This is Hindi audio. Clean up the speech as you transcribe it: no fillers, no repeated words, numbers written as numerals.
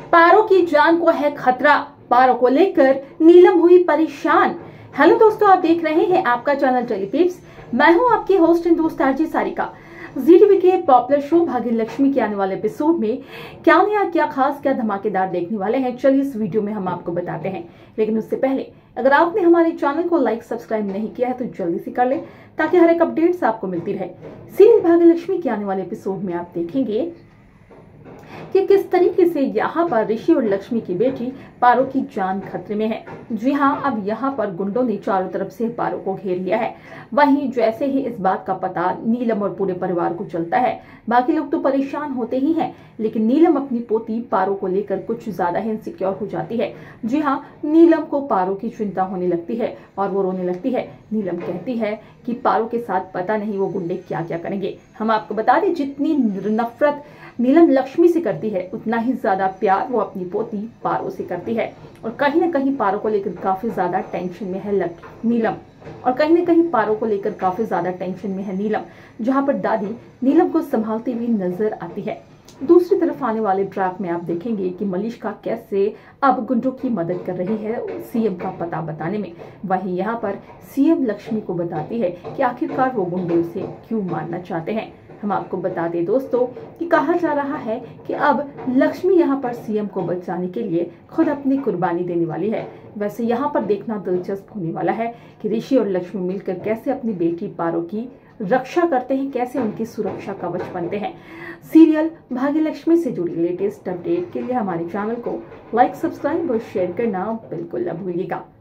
पारो की जान को है खतरा, पारो को लेकर नीलम हुई परेशान। हेलो दोस्तों, आप देख रहे हैं आपका चैनल टेली टिप्स। मैं हूं आपकी होस्ट एंड दोस्त आरजे सारिका। जी टीवी के पॉपुलर शो भाग्य लक्ष्मी के आने वाले एपिसोड में क्या नया, क्या खास, क्या धमाकेदार देखने वाले हैं, चलिए इस वीडियो में हम आपको बताते हैं। लेकिन उससे पहले अगर आपने हमारे चैनल को लाइक सब्सक्राइब नहीं किया है तो जल्दी से कर ले, ताकि हर एक अपडेट्स आपको मिलती रहे। सीरियल भाग्य लक्ष्मी के आने वाले एपिसोड में आप देखेंगे कि किस तरीके से यहाँ पर ऋषि और लक्ष्मी की बेटी पारो की जान खतरे में है। जी हाँ, अब यहाँ पर गुंडों ने चारों तरफ से पारो को घेर लिया है। वहीं जैसे ही इस बात का पता नीलम और पूरे परिवार को चलता है, बाकी लोग तो परेशान होते ही हैं, लेकिन नीलम अपनी पोती पारो को लेकर कुछ ज्यादा ही इनसिक्योर हो जाती है। जी हाँ, नीलम को पारो की चिंता होने लगती है और वो रोने लगती है। नीलम कहती है कि पारो के साथ पता नहीं वो गुंडे क्या क्या करेंगे। हम आपको बता दें, जितनी नफरत नीलम लक्ष्मी से करती है, उतना ही ज्यादा प्यार वो अपनी पोती पारो से करती है। और कहीं ना कहीं पारो को लेकर काफी ज्यादा टेंशन में है नीलम, और कहीं ना कहीं पारो को लेकर काफी ज्यादा टेंशन में है नीलम, जहां पर दादी नीलम को संभालती हुई नजर आती है। दूसरी तरफ आने वाले ट्रैक में आप देखेंगे कि मलिष्का कैसे अब गुंडों की मदद कर रही है सीएम का पता बताने में। वहीं यहाँ पर सीएम लक्ष्मी को बताती है कि आखिरकार वो गुंडे उसे क्यों मारना चाहते हैं। हम आपको बता दें दोस्तों कि कहा जा रहा है कि अब लक्ष्मी यहाँ पर सीएम को बचाने के लिए खुद अपनी कुर्बानी देने वाली है। वैसे यहाँ पर देखना दिलचस्प होने वाला है कि ऋषि और लक्ष्मी मिलकर कैसे अपनी बेटी पारो की रक्षा करते हैं, कैसे उनकी सुरक्षा कवच बनते हैं। सीरियल भाग्य लक्ष्मी से जुड़ी लेटेस्ट अपडेट के लिए हमारे चैनल को लाइक, सब्सक्राइब और शेयर करना बिल्कुल न भूलिएगा।